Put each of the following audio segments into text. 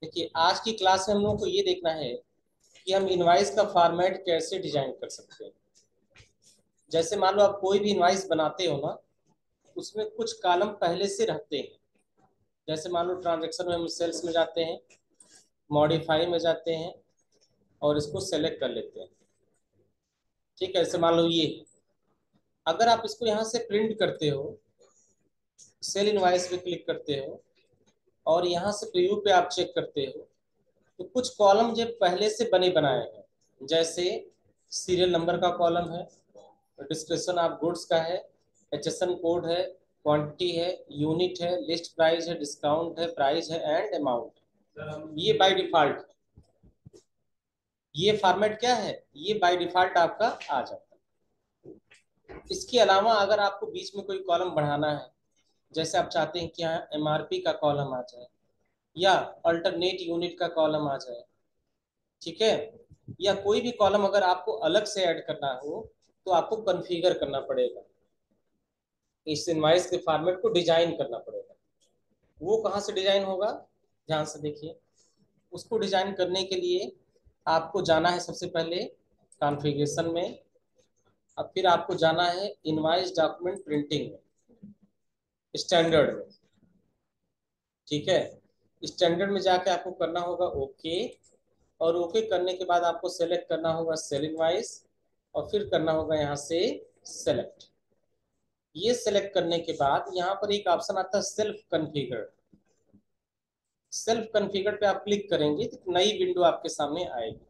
देखिए, आज की क्लास में हम लोगों को ये देखना है कि हम इनवाइस का फॉर्मेट कैसे डिजाइन कर सकते हैं। जैसे मान लो आप कोई भी इनवाइस बनाते हो ना, उसमें कुछ कॉलम पहले से रहते हैं। जैसे मान लो ट्रांजैक्शन में हम सेल्स में जाते हैं, मॉडिफाई में जाते हैं और इसको सेलेक्ट कर लेते हैं। ठीक है, जैसे मान लो ये, अगर आप इसको यहाँ से प्रिंट करते हो, सेल इनवाइस पे क्लिक करते हो और यहाँ से प्रीव्यू पे आप चेक करते हो, तो कुछ कॉलम जो पहले से बने बनाए हैं। जैसे सीरियल नंबर का कॉलम है, डिस्क्रिप्शन ऑफ गुड्स का है, एचएसएन कोड है, क्वांटिटी है, यूनिट है, लिस्ट प्राइस है, डिस्काउंट है, प्राइस है एंड अमाउंट। ये बाय डिफॉल्ट, ये फॉर्मेट क्या है, ये बाय डिफॉल्ट आपका आ जाता है। इसके अलावा अगर आपको बीच में कोई कॉलम बढ़ाना है, जैसे आप चाहते हैं कि यहाँ एमआरपी का कॉलम आ जाए या अल्टरनेट यूनिट का कॉलम आ जाए, ठीक है, या कोई भी कॉलम अगर आपको अलग से ऐड करना हो तो आपको कॉन्फ़िगर करना पड़ेगा, इस इनवाइस के फॉर्मेट को डिजाइन करना पड़ेगा। वो कहाँ से डिजाइन होगा, ध्यान से देखिए। उसको डिजाइन करने के लिए आपको जाना है सबसे पहले कॉन्फ़िगरेशन में, अब फिर आपको जाना है इनवाइस डॉक्यूमेंट प्रिंटिंग में, स्टैंडर्ड में। ठीक है, स्टैंडर्ड में जाके आपको करना होगा ओके, और ओके करने के बाद आपको सेलेक्ट करना होगा सेल इनवाइस और फिर करना होगा यहाँ से सेलेक्ट। ये सेलेक्ट करने के बाद यहाँ पर एक ऑप्शन आता है सेल्फ कॉन्फ़िगर। सेल्फ कॉन्फ़िगर पे आप क्लिक करेंगे तो नई विंडो आपके सामने आएगी।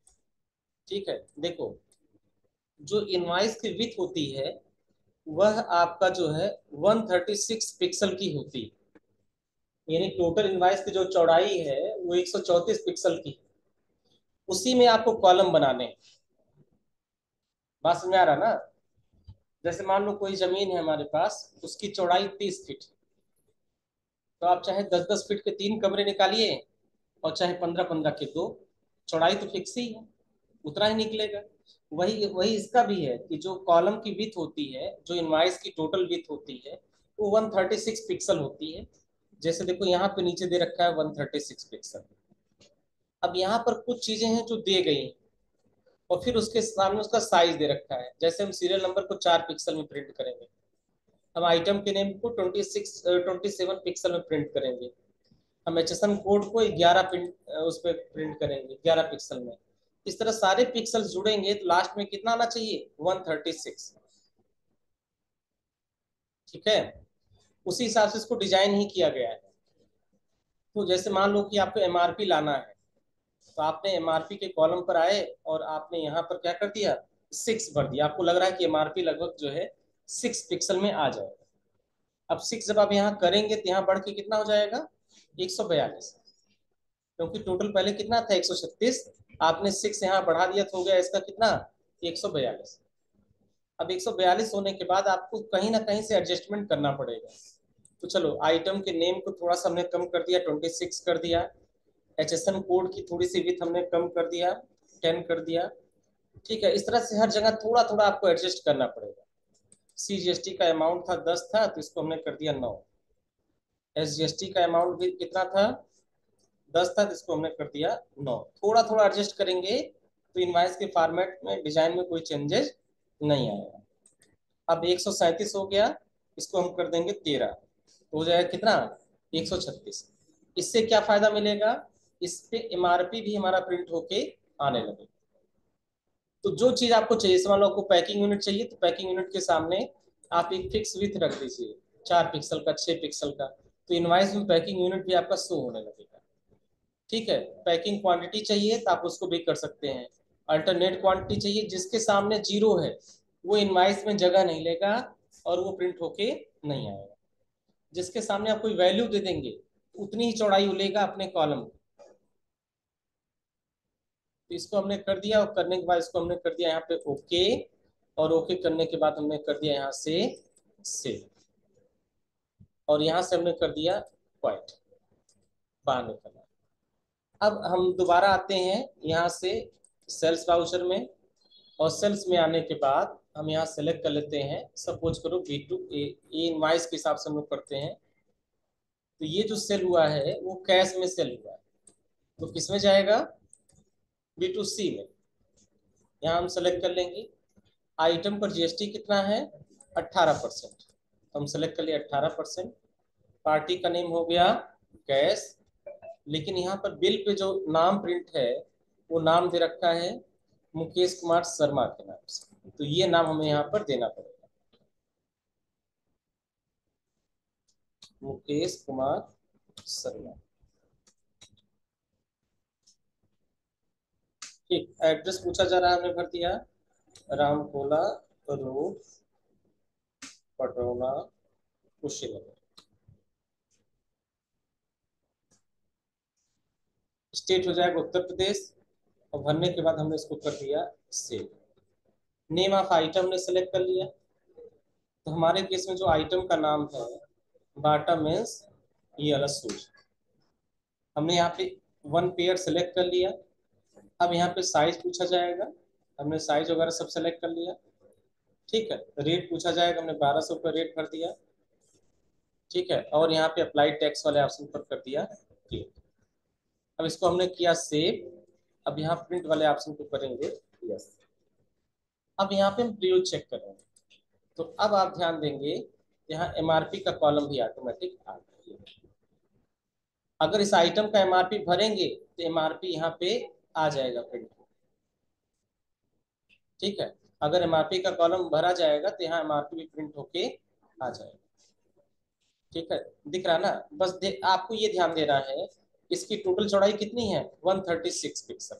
ठीक है, देखो, जो इनवाइस की विड्थ होती है वह आपका जो है 136 पिक्सल की होती है। यानी टोटल इनवाइस की जो चौड़ाई है वो 134 पिक्सल की। उसी में आपको कॉलम बनाने हैं। बात समझ में आ रहा ना। जैसे मान लो कोई जमीन है हमारे पास, उसकी चौड़ाई 30 फीट, तो आप चाहे 10-10 फीट के 3 कमरे निकालिए और चाहे 15-15 के 2, चौड़ाई तो फिक्स ही है, उतना ही निकलेगा। वही वही इसका भी है कि जो कॉलम की विड्थ होती है, जो इनवाइस की टोटल विड्थ होती है, वो 136 पिक्सल होती है। जैसे देखो यहाँ पे नीचे दे रखा है 136 पिक्सल। अब यहाँ पर कुछ चीजें हैं जो दे गई हैं और फिर उसके सामने उसका साइज दे रखा है। जैसे हम सीरियल नंबर को 4 पिक्सल में प्रिंट करेंगे, हम आइटम के नेम को 27 पिक्सल में प्रिंट करेंगे, हम एचएसएन कोड को 11 प्रिंट उस पर प्रिंट करेंगे 11 पिक्सल में। इस तरह सारे पिक्सल जुड़ेंगे तो लास्ट में कितना आना चाहिए, 136। ठीक है, उसी हिसाब से इसको डिजाइन ही किया गया है। तो जैसे मान लो कि आपको एमआरपी लाना है, तो आपने एमआरपी के कॉलम पर आए और आपने यहाँ पर क्या कर दिया, 6 भर दिया। आपको लग रहा है कि एमआरपी लगभग जो है 6 पिक्सल में आ जाएगा। अब 6 जब आप यहाँ करेंगे तो यहाँ बढ़ के कितना हो जाएगा, 142, क्योंकि टोटल पहले कितना था 136, आपने 6 यहाँ बढ़ा दिया तो हो गया इसका कितना, 142। अब 142 होने के बाद आपको कहीं ना कहीं से एडजस्टमेंट करना पड़ेगा। तो चलो, आइटम के नेम को थोड़ा सा हमने कम कर दिया, 26 कर दिया। एचएसएन कोड की थोड़ी सी विड्थ हमने कम कर दिया, 10 कर दिया। ठीक है, इस तरह से हर जगह थोड़ा थोड़ा आपको एडजस्ट करना पड़ेगा। सीजीएसटी का अमाउंट था 10 था, तो इसको हमने कर दिया 9। एसजीएसटी का अमाउंट भी कितना था, 10 था, तो इसको हमने कर दिया 9। थोड़ा थोड़ा एडजस्ट करेंगे तो इनवाइस के फॉर्मेट में, डिजाइन में कोई चेंजेस नहीं आएगा। अब 137 हो गया, इसको हम कर देंगे 13, तो हो जाएगा कितना, 136। इससे क्या फायदा मिलेगा, इस पे एमआरपी भी हमारा प्रिंट होके आने लगेगा। तो जो चीज आपको चाहिए, मान लो आपको पैकिंग यूनिट चाहिए, तो पैकिंग यूनिट के सामने आप एक फिक्स विथ रख दीजिए, 4 पिक्सल का, 6 पिक्सल का, तो इनवाइस में पैकिंग यूनिट भी आपका शो होने लगेगा। ठीक है, पैकिंग क्वांटिटी चाहिए तो आप उसको भी कर सकते हैं। अल्टरनेट क्वांटिटी चाहिए, जिसके सामने जीरो है वो इनवाइस में जगह नहीं लेगा और वो प्रिंट होके नहीं आएगा। जिसके सामने आप कोई वैल्यू दे देंगे उतनी ही चौड़ाई लेगा अपने कॉलम। तो इसको हमने कर दिया, और करने के बाद इसको हमने कर दिया यहाँ पे ओके, और ओके करने के बाद हमने कर दिया यहाँ से सेव, और यहाँ से हमने कर दिया क्वाइट, बाहर निकलना। अब हम दोबारा आते हैं यहाँ से सेल्स वाउचर में, और सेल्स में आने के बाद हम यहाँ सेलेक्ट कर लेते हैं, सपोज करो B2A, ये इनवाइस के हिसाब से हम लोग करते हैं। तो ये जो सेल हुआ है वो कैश में सेल हुआ है। तो किसमें जाएगा, B2C में। यहाँ हम सेलेक्ट कर लेंगे। आइटम पर जीएसटी कितना है, 18%। हम सेलेक्ट कर लिए 18%। पार्टी का नेम हो गया गैस, लेकिन यहाँ पर बिल पे जो नाम प्रिंट है वो नाम दे रखा है मुकेश कुमार शर्मा के नाम से, तो ये नाम हमें यहाँ पर देना पड़ेगा, मुकेश कुमार शर्मा। ठीक, एड्रेस पूछा जा रहा है, हमने भर दिया, रामकोला रोड, पटौना, कुशीनगर। स्टेट हो जाएगा उत्तर प्रदेश, और भरने के बाद हमने इसको कर दिया सेव। नेम ऑफ आइटम ने सेलेक्ट कर लिया, तो हमारे केस में जो आइटम का नाम है बाटा मेंस ये वाला शूज, हमने यहाँ पे 1 पेयर सेलेक्ट कर लिया। अब यहाँ पे साइज पूछा जाएगा, हमने साइज वगैरह सब सेलेक्ट कर लिया। ठीक है, रेट पूछा जाएगा, हमने 1200 रेट भर दिया। ठीक है, और यहाँ पे अप्लाई टैक्स वाले ऑप्शन पर कर दिया क्लिक। अब इसको हमने किया सेव। अब यहाँ प्रिंट वाले ऑप्शन को करेंगे यस। अब यहाँ पे हम प्रीव्यू चेक करेंगे, तो अब आप ध्यान देंगे यहाँ एमआरपी का कॉलम भी ऑटोमेटिक आ गया। अगर इस आइटम का एमआरपी भरेंगे तो एमआरपी यहाँ पे आ जाएगा प्रिंट। ठीक है, अगर एमआरपी का कॉलम भरा जाएगा तो यहाँ एमआरपी भी प्रिंट होके आ जाएगा। ठीक है, दिख रहा ना, बस आपको ये ध्यान देना है इसकी टोटल चौड़ाई कितनी है, 136 पिक्सल।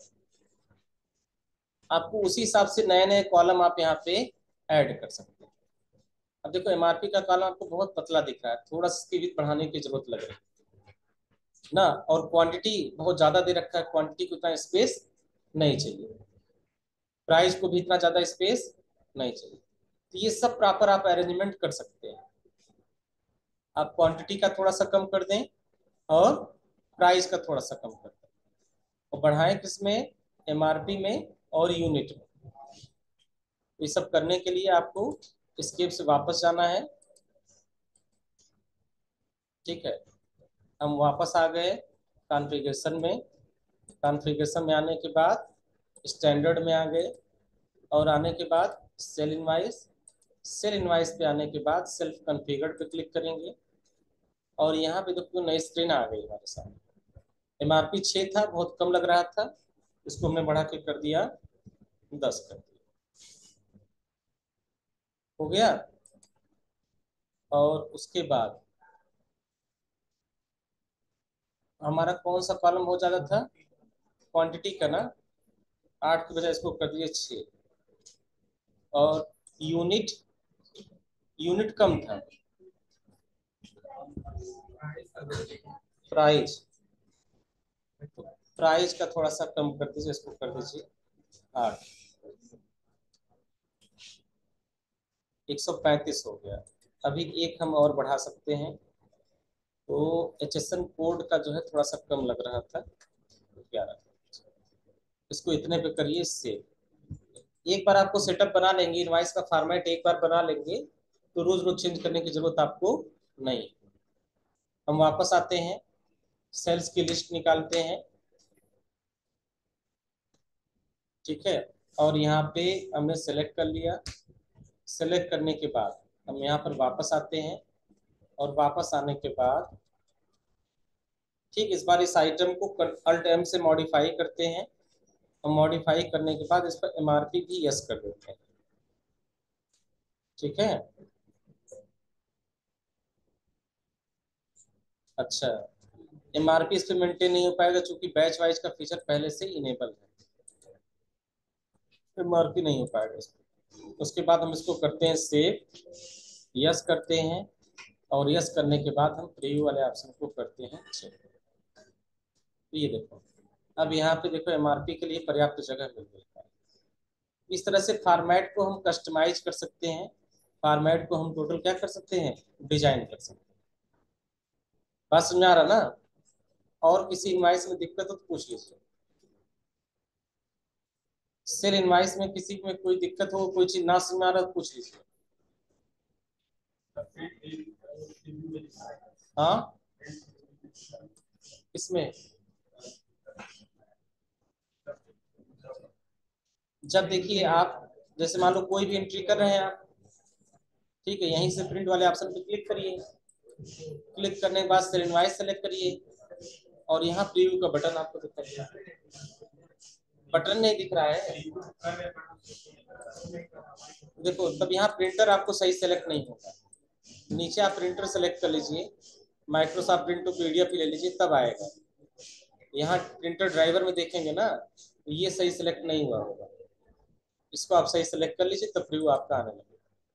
आपको उसी हिसाब से नए नए कॉलम आप यहाँ पे ऐड कर सकते हैं। अब देखो एमआरपी का कॉलम आपको बहुत पतला दिख रहा है, थोड़ा सा इसकी विड्थ बढ़ाने की जरूरत लग रही है ना, और क्वांटिटी बहुत ज्यादा दे रखा है, क्वांटिटी को इतना स्पेस नहीं चाहिए, प्राइस को भी इतना ज्यादा स्पेस नहीं चाहिए। तो ये सब प्रॉपर आप अरेंजमेंट कर सकते हैं। आप क्वांटिटी का थोड़ा सा कम कर दें और प्राइस का थोड़ा सा कम कर दें, और बढ़ाएं किसमें, एमआरपी में और यूनिट में। ये सब करने के लिए आपको स्केप से वापस जाना है। ठीक है, हम वापस आ गए कॉन्फ़िगरेशन में। कॉन्फ़िगरेशन में आने के बाद स्टैंडर्ड में आ गए, और आने के बाद सेल इनवाइस, सेल इनवाइस पे आने के बाद सेल्फ कॉन्फ़िगर्ड पे क्लिक करेंगे, और यहाँ पे देखो नई स्क्रीन आ गई हमारे सामने। एमआरपी 6 था, बहुत कम लग रहा था, इसको हमने बढ़ा के कर दिया 10 कर दिया, हो गया। और उसके बाद हमारा कौन सा कॉलम हो जाता था, क्वांटिटी का ना, 8 की बजाय इसको कर दिए 6। और यूनिट, यूनिट कम था, प्राइस, तो प्राइस का थोड़ा सा कम कर दीजिए, इसको कर दीजिए 8, 135 हो गया। अभी एक हम और बढ़ा सकते हैं, तो HSN कोड का जो है थोड़ा सा कम लग रहा था, 11, इसको इतने पे करिए सेव। एक बार आपको सेटअप बना लेंगे, इनवाइस का फॉर्मेट एक बार बना लेंगे तो रोज रोज चेंज करने की जरूरत आपको नहीं। हम वापस आते हैं, सेल्स की लिस्ट निकालते हैं। ठीक है, और यहाँ पे हमने सेलेक्ट कर लिया। सेलेक्ट करने के बाद हम यहाँ पर वापस आते हैं, और वापस आने के बाद ठीक इस बार इस आइटम को अल्ट एम से मॉडिफाई करते हैं, और मॉडिफाई करने के बाद इस पर एमआरपी भी यस कर देते हैं। ठीक है, अच्छा, एमआरपी इस पे मेंटेन नहीं हो पाएगा क्योंकि बैच वाइज का फीचर पहले से इनेबल है, एमआरपी नहीं हो पाएगा इस पे। उसके बाद हम इसको करते हैं सेव, यस करते हैं, और यस करने के बाद हम प्रीव्यू वाले ऑप्शन को करते हैं चेक। तो ये देखो, अब यहाँ पे देखो एमआरपी के लिए पर्याप्त जगह मिल गई है। इस तरह से फॉर्मेट को हम कस्टमाइज कर सकते हैं, फॉर्मेट को हम टोटल क्या कर सकते हैं, डिजाइन कर सकते हैं। बात समझ आ रहा ना, और किसी इनवाइस में दिक्कत हो तो पूछ लीजिए। सेल इनवाइस में किसी में कोई दिक्कत हो, कोई चीज ना समझ में आ रहा तो पूछ लीजिए। हाँ, इसमें जब देखिए आप जैसे मान लो कोई भी एंट्री कर रहे हैं आप, ठीक है, यहीं से प्रिंट वाले ऑप्शन पे क्लिक करिए। क्लिक करने के बाद सेल इनवॉइस सेलेक्ट करिए और यहाँ प्रीव्यू का बटन आपको दिखाई, बटन नहीं दिख रहा है, देखो तब यहाँ प्रिंटर आपको सही सेलेक्ट नहीं होगा। नीचे आप प्रिंटर सेलेक्ट कर लीजिए, माइक्रोसॉफ्ट प्रिंट टू पीडीएफ ले लीजिए, तब आएगा। यहाँ प्रिंटर ड्राइवर में देखेंगे ना, ये सही सेलेक्ट नहीं हुआ होगा, इसको आप सही सेलेक्ट कर लीजिए, तब प्रीव्यू आपका आने लगेगा।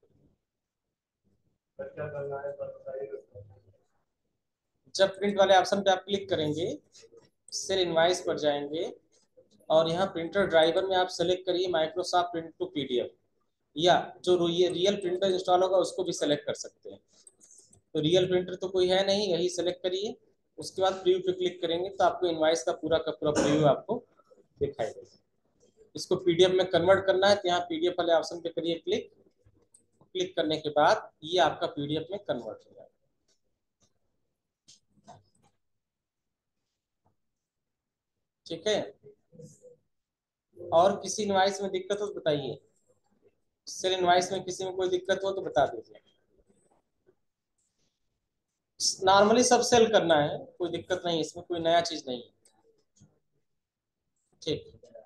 जब प्रिंट वाले ऑप्शन पे आप क्लिक करेंगे, सेल इनवॉइस पर जाएंगे और यहाँ प्रिंटर ड्राइवर में आप सेलेक्ट करिए माइक्रोसॉफ्ट प्रिंट टू पीडीएफ, या जो ये रियल प्रिंटर इंस्टॉल होगा उसको भी सेलेक्ट कर सकते हैं। तो रियल प्रिंटर तो कोई है नहीं, यही सेलेक्ट करिए। उसके बाद प्रीव्यू पे क्लिक करेंगे तो आपको इनवॉइस का पूरा प्रीव्यू आपको दिखाई देगा। इसको पीडीएफ में कन्वर्ट करना है तो यहाँ पीडीएफ वाले ऑप्शन पे करिए क्लिक। क्लिक करने के बाद ये आपका पीडीएफ में कन्वर्ट हो जाएगा। ठीक है, और किसी इनवॉइस में दिक्कत हो तो बताइए। सेल इनवॉइस में किसी में कोई दिक्कत हो तो बता दीजिए। नॉर्मली सब सेल करना है, कोई दिक्कत नहीं, इसमें कोई नया चीज नहीं है। ठीक,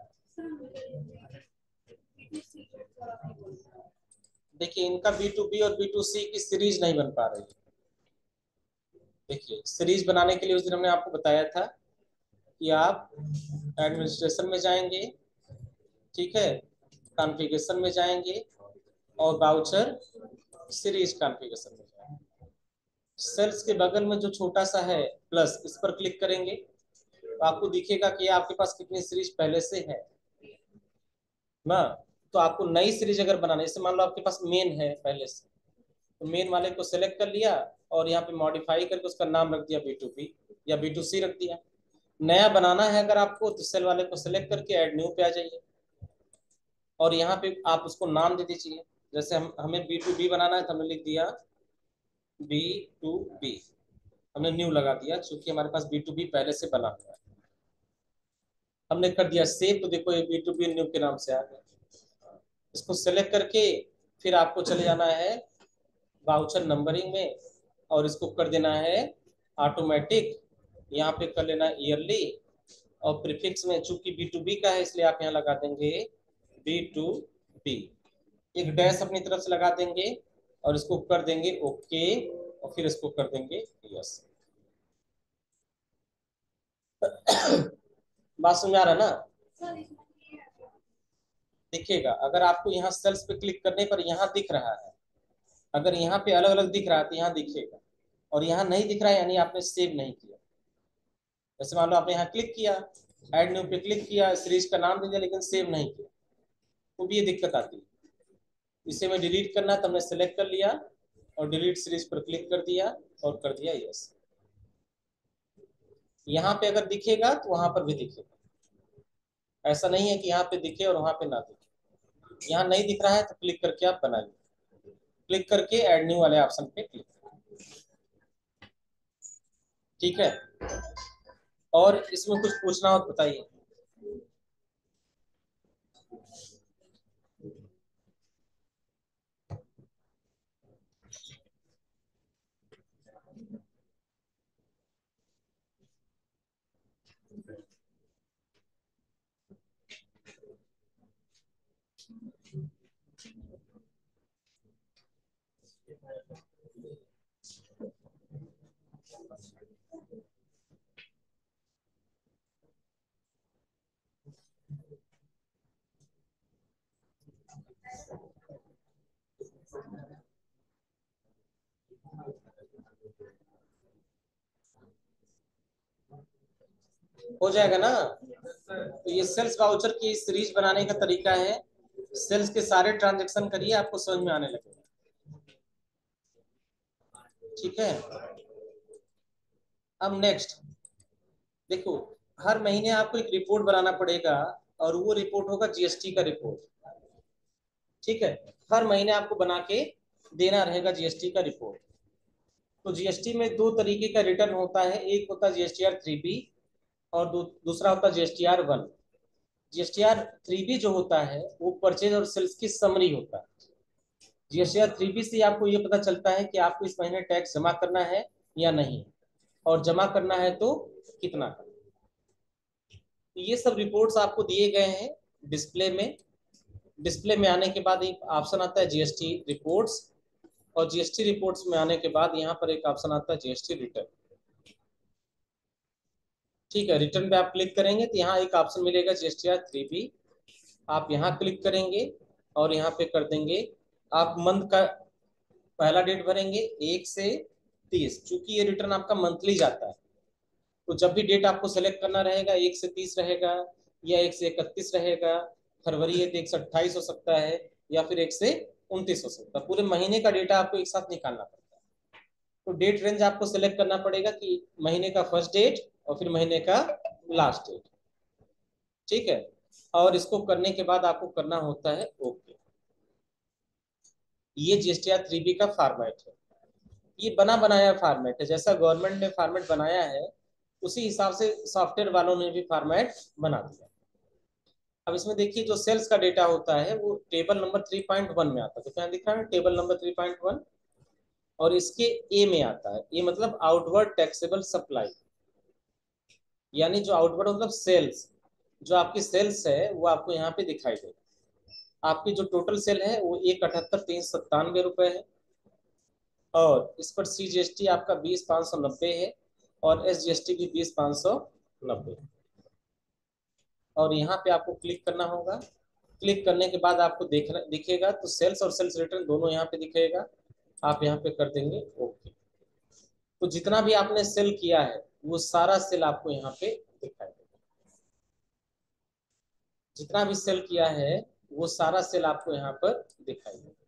देखिए इनका B2B और B2C की सीरीज नहीं बन पा रही है। देखिए सीरीज बनाने के लिए उस दिन हमने आपको बताया था कि आप एडमिनिस्ट्रेशन में जाएंगे, ठीक है, कॉन्फ़िगरेशन में जाएंगे और बाउचर सीरीज कॉन्फ़िगरेशन में जाएंगे। सेल्स के बगल में जो छोटा सा है प्लस, इस पर क्लिक करेंगे तो आपको दिखेगा कि आपके पास कितनी सीरीज पहले से है ना। तो आपको नई सीरीज अगर बनाना है, जैसे मान लो आपके पास मेन है पहले से, तो मेन वाले को सिलेक्ट कर लिया और यहाँ पे मॉडिफाई करके उसका नाम रख दिया B2B या B2C रख दिया। नया बनाना है अगर आपको तो सेल वाले को सिलेक्ट करके ऐड न्यू पे आ जाइए और यहाँ पे आप उसको नाम दे दीजिए। जैसे हमें B2B बनाना है तो हमने लिख दिया B2B, हमने न्यू लगा दिया क्योंकि हमारे पास B2B पहले से बना हुआ है। हमने कर दिया सेव, तो देखो ये B2B न्यू के नाम से आ गया। इसको सेलेक्ट करके फिर आपको चले जाना है वाउचर नंबरिंग में और इसको कर देना है ऑटोमेटिक, यहाँ पे कर लेना ईयरली और प्रीफिक्स में चूंकि B2B का है इसलिए आप यहाँ लगा देंगे B2B, एक डैश अपनी तरफ से लगा देंगे और इसको कर देंगे ओके और फिर इसको कर देंगे यस। बात समझ आ रहा है ना। दिखेगा अगर आपको यहाँ सेल्स पे क्लिक करने पर यहाँ दिख रहा है, अगर यहाँ पे अलग अलग दिख रहा है तो यहाँ दिखेगा, और यहाँ नहीं दिख रहा है यानी आपने सेव नहीं किया। जैसे मान लो आपने यहाँ क्लिक किया, ऐड न्यू पे क्लिक किया, सीरीज का नाम दे दिया लेकिन सेव नहीं किया, तो भी ये दिक्कत आती है। इसे में डिलीट करना तो हमने सेलेक्ट कर लिया और डिलीट सीरीज पर क्लिक कर दिया और कर दिया यस। यहाँ पे अगर दिखेगा तो वहां पर भी दिखेगा, ऐसा नहीं है कि यहाँ पे दिखे और वहां पे ना दिखे। यहाँ नहीं दिख रहा है तो क्लिक करके आप बनाइए, क्लिक करके ऐड न्यू वाले ऑप्शन पे क्लिक, ठीक है। और इसमें कुछ पूछना हो तो बताइए। हो जाएगा ना। तो ये सेल्स वाउचर की सीरीज बनाने का तरीका है, सेल्स के सारे ट्रांजेक्शन करिए आपको समझ में आने लगेगा, ठीक है। अब नेक्स्ट देखो, हर महीने आपको एक रिपोर्ट बनाना पड़ेगा और वो रिपोर्ट होगा जीएसटी का रिपोर्ट, ठीक है। हर महीने आपको बना के देना रहेगा जीएसटी का रिपोर्ट। तो जीएसटी में दो तरीके का रिटर्न होता है, एक होता है GSTR 3B और दूसरा होता है GSTR 1। जीएसटीआर 3B जो होता है वो परचेज और सेल्स की समरी होता है। जीएसटीआर 3B से आपको ये पता चलता है कि आपको इस महीने टैक्स जमा करना है या नहीं, और जमा करना है तो कितना का। ये सब रिपोर्ट्स आपको दिए गए हैं डिस्प्ले में। डिस्प्ले में आने के बाद एक ऑप्शन आता है जीएसटी रिपोर्ट्स, और जीएसटी रिपोर्ट्स में आने के बाद यहाँ पर एक ऑप्शन आता है जीएसटी रिटर्न। ठीक है, रिटर्न पे आप क्लिक करेंगे तो यहाँ एक ऑप्शन मिलेगा जीएसटीआर 3B। आप यहाँ क्लिक करेंगे और यहाँ पे कर देंगे आप मंथ का पहला डेट भरेंगे 1 से 30, क्योंकि ये रिटर्न आपका मंथली जाता है। तो जब भी डेट आपको सेलेक्ट करना रहेगा 1 से 30 रहेगा, या 1 से 31 रहेगा, फरवरी है तो 1 से 28 हो सकता है, या फिर 1 से 29 हो सकता है। पूरे महीने का डेटा आपको एक साथ निकालना पड़ता है। तो डेट रेंज आपको सेलेक्ट करना पड़ेगा कि महीने का फर्स्ट डेट और फिर महीने का लास्ट डेट। ठीक है, और इसको करने के बाद आपको करना होता है ओके। ये जीएसटीआर 3B का फॉर्मेट है। ये बना बनाया फॉर्मेट है, जैसा गवर्नमेंट ने फॉर्मेट बनाया है उसी हिसाब से सॉफ्टवेयर वालों ने भी फॉर्मेट बना दिया। अब इसमें देखिए जो सेल्स का डेटा होता है वो टेबल नंबर 3.1 में आता है। तो क्या दिख रहा है, टेबल नंबर 3.1, और इसके ए में आता है। ये मतलब आउटवर्ड टैक्सेबल सप्लाई, यानी जो आउटवर्ड मतलब सेल्स, जो आपकी सेल्स है वो आपको यहाँ पे दिखाई देगा। आपकी जो टोटल सेल है वो 1,78,397 रुपए है, और इस पर CGST आपका 20,590 है, और SGST भी 20,590 है। और यहाँ पे आपको क्लिक करना होगा। क्लिक करने के बाद आपको देखना दिखेगा, तो सेल्स और सेल्स रिटर्न दोनों यहाँ पे दिखेगा। आप यहाँ पे कर देंगे ओके। तो जितना भी आपने सेल किया है वो सारा सेल आपको यहाँ पे दिखाई देगा। जितना भी सेल किया है वो सारा सेल आपको यहाँ पर दिखाई देगा।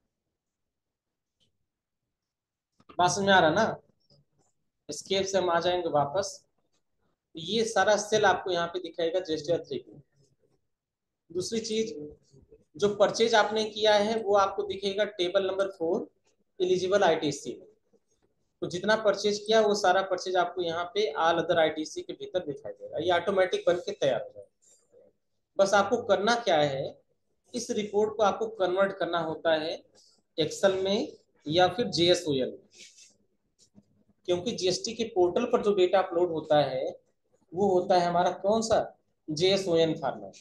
बात समझ में आ रहा ना। स्केप से हम आ जाएंगे वापस। ये सारा सेल आपको यहाँ पे दिखाएगा जीएसटी 3। दूसरी चीज, जो परचेज आपने किया है वो आपको दिखेगा टेबल नंबर 4 एलिजिबल आईटीसी में। तो जितना परचेज किया वो सारा परचेज आपको यहाँ पे ऑल अदर आईटीसी के भीतर दिखाई देगा। ये ऑटोमेटिक बन के तैयार हो जाएगा। बस आपको करना क्या है, इस रिपोर्ट को आपको कन्वर्ट करना होता है एक्सेल में या फिर JSON में। क्योंकि जीएसटी के पोर्टल पर जो डेटा अपलोड होता है वो होता है हमारा कौन सा, JSON फॉर्मेट।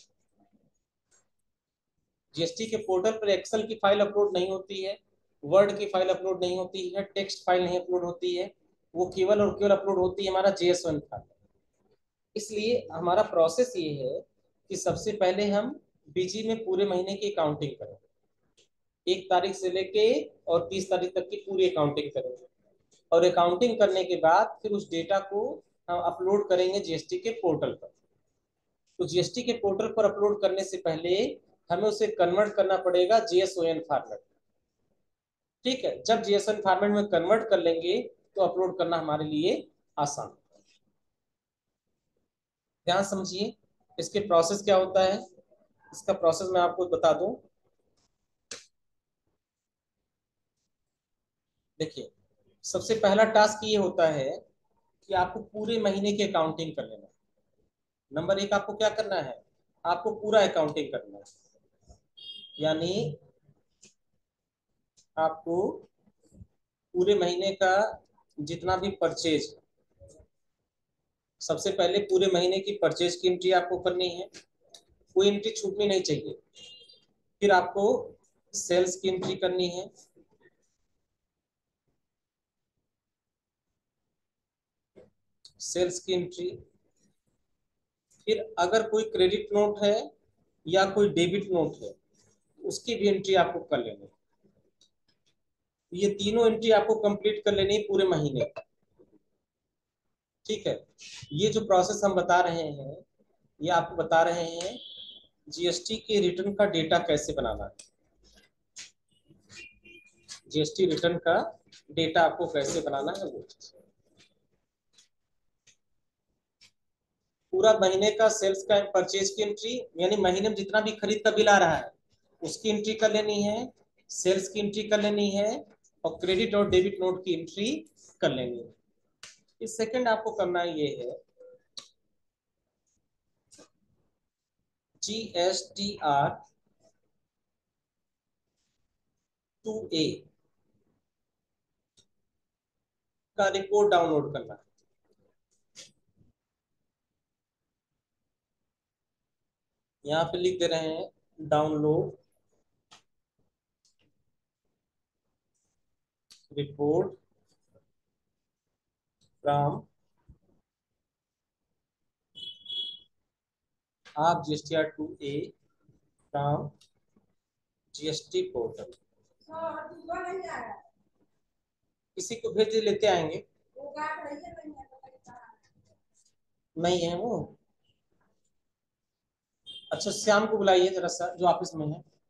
जीएसटी के पोर्टल पर एक्सेल की फाइल अपलोड नहीं होती है, वर्ड की फाइल अपलोड नहीं होती है, टेक्स्ट फाइल नहीं अपलोड होती है। वो केवल और केवल अपलोड होती है हमारा JSON फाइल। इसलिए हमारा प्रोसेस ये है कि सबसे पहले हम बीजी में पूरे महीने की अकाउंटिंग करें, 1 तारीख से लेके और 30 तारीख तक की पूरी अकाउंटिंग करेंगे। और अकाउंटिंग करने के बाद फिर उस डेटा को हम अपलोड करेंगे जीएसटी के पोर्टल पर। तो जीएसटी के पोर्टल पर अपलोड करने से पहले हमें उसे कन्वर्ट करना पड़ेगा JSON फॉर्मेट। ठीक है, जब JSON फॉर्मेट में कन्वर्ट कर लेंगे तो अपलोड करना हमारे लिए आसान। ध्यान समझिए इसके प्रोसेस क्या होता है। इसका प्रोसेस मैं आपको बता दूं। देखिए, सबसे पहला टास्क ये होता है कि आपको पूरे महीने की अकाउंटिंग कर लेना। नंबर 1 आपको क्या करना है, आपको पूरा अकाउंटिंग करना है। यानी आपको पूरे महीने का जितना भी परचेज, सबसे पहले पूरे महीने की परचेज की एंट्री आपको करनी है, कोई एंट्री छूटनी नहीं चाहिए। फिर आपको सेल्स की एंट्री करनी है, सेल्स की एंट्री। फिर अगर कोई क्रेडिट नोट है या कोई डेबिट नोट है उसकी भी एंट्री आपको कर लेनी है। ये तीनों एंट्री आपको कंप्लीट कर लेनी है पूरे महीने का। ठीक है, ये जो प्रोसेस हम बता रहे हैं ये आपको बता रहे हैं जीएसटी के रिटर्न का डेटा कैसे बनाना है। जीएसटी रिटर्न का डेटा आपको कैसे बनाना है वो चीज। पूरा महीने का सेल्स का परचेज की एंट्री, यानी महीने में जितना भी खरीद का बिल आ रहा है उसकी एंट्री कर लेनी है, सेल्स की एंट्री कर लेनी है, और क्रेडिट और डेबिट नोट की एंट्री कर लेनी है। इस सेकंड आपको करना ये है, GSTR2A का रिपोर्ट डाउनलोड करना है। यहाँ पे लिख दे रहे हैं डाउनलोड रिपोर्ट फ्रॉम आप GSTR2A फ्रॉम GST पोर्टल। किसी को भेज लेते आएंगे। नहीं है वो। अच्छा, श्याम को बुलाइए जरा सा, जो ऑफिस में है।